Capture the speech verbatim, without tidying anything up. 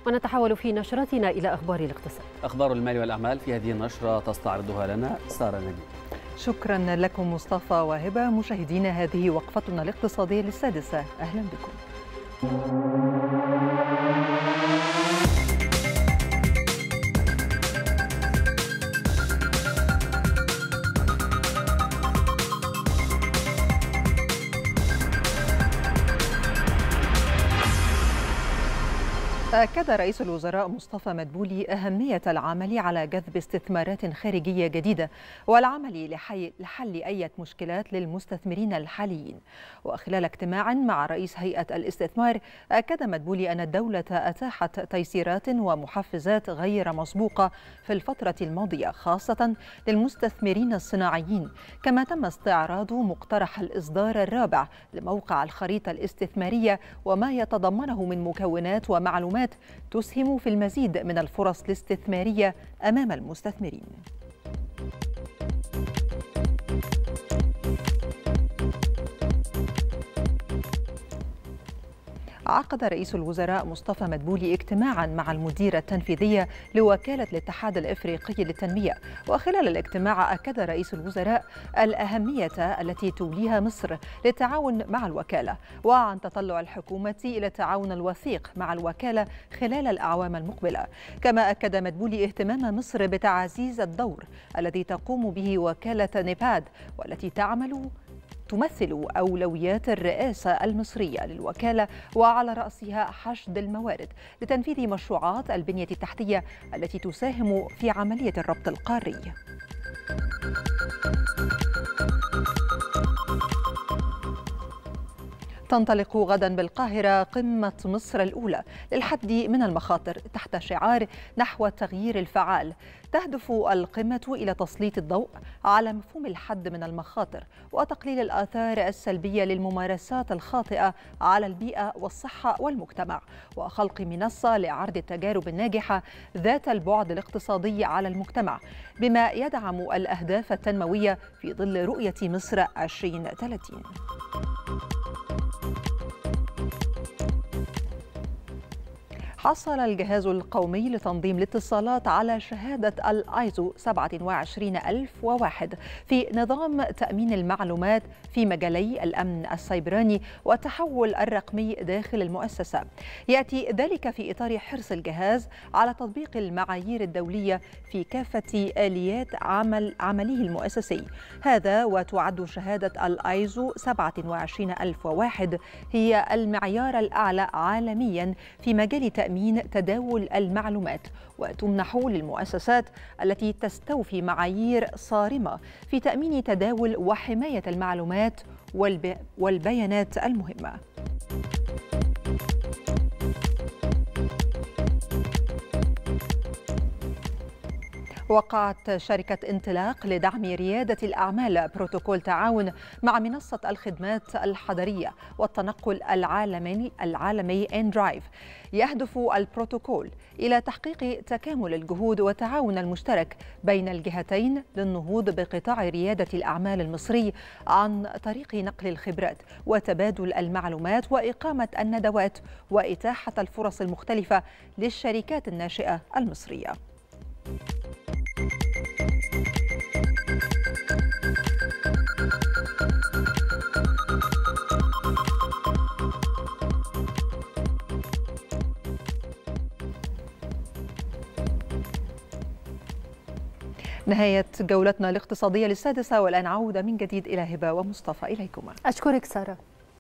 ونتحول في نشرتنا إلى أخبار الاقتصاد. أخبار المال والأعمال في هذه النشرة تستعرضها لنا سارة نجيب. شكرا لكم مصطفى وهبة. مشاهدينا، هذه وقفتنا الاقتصادية للسادسة، أهلا بكم. أكد رئيس الوزراء مصطفى مدبولي أهمية العمل على جذب استثمارات خارجية جديدة والعمل لحل أي مشكلات للمستثمرين الحاليين. وخلال اجتماع مع رئيس هيئة الاستثمار، أكد مدبولي أن الدولة أتاحت تيسيرات ومحفزات غير مسبوقة في الفترة الماضية، خاصة للمستثمرين الصناعيين. كما تم استعراض مقترح الإصدار الرابع لموقع الخريطة الاستثمارية وما يتضمنه من مكونات ومعلومات تسهم في المزيد من الفرص الاستثمارية أمام المستثمرين. عقد رئيس الوزراء مصطفى مدبولي اجتماعا مع المديرة التنفيذية لوكالة الاتحاد الإفريقي للتنمية. وخلال الاجتماع أكد رئيس الوزراء الأهمية التي توليها مصر للتعاون مع الوكالة، وعن تطلع الحكومة إلى التعاون الوثيق مع الوكالة خلال الأعوام المقبلة. كما أكد مدبولي اهتمام مصر بتعزيز الدور الذي تقوم به وكالة نيباد، والتي تعمل تمثل أولويات الرئاسة المصرية للوكالة، وعلى رأسها حشد الموارد لتنفيذ مشروعات البنية التحتية التي تساهم في عملية الربط القاري. تنطلق غدا بالقاهرة قمة مصر الأولى للحد من المخاطر تحت شعار نحو التغيير الفعال. تهدف القمة إلى تسليط الضوء على مفهوم الحد من المخاطر وتقليل الآثار السلبية للممارسات الخاطئة على البيئة والصحة والمجتمع، وخلق منصة لعرض التجارب الناجحة ذات البعد الاقتصادي على المجتمع، بما يدعم الأهداف التنموية في ظل رؤية مصر عشرين ثلاثين. حصل الجهاز القومي لتنظيم الاتصالات على شهادة الآيزو سبعة وعشرين ألف وواحد في نظام تأمين المعلومات في مجالي الأمن السيبراني والتحول الرقمي داخل المؤسسة. يأتي ذلك في إطار حرص الجهاز على تطبيق المعايير الدولية في كافة آليات عمل عمله المؤسسي. هذا وتعد شهادة الآيزو سبعة وعشرين ألف وواحد هي المعيار الأعلى عالميا في مجال تأمين تأمين تداول المعلومات، وتمنح للمؤسسات التي تستوفي معايير صارمة في تأمين تداول وحماية المعلومات والب... والبيانات المهمة. وقعت شركة انطلاق لدعم ريادة الأعمال بروتوكول تعاون مع منصة الخدمات الحضرية والتنقل العالمي العالمي إندرايف. يهدف البروتوكول إلى تحقيق تكامل الجهود والتعاون المشترك بين الجهتين للنهوض بقطاع ريادة الأعمال المصري عن طريق نقل الخبرات وتبادل المعلومات وإقامة الندوات وإتاحة الفرص المختلفة للشركات الناشئة المصرية. نهاية جولتنا الاقتصادية للسادسة، والآن عودة من جديد إلى هبة ومصطفى. إليكما. أشكرك سارة.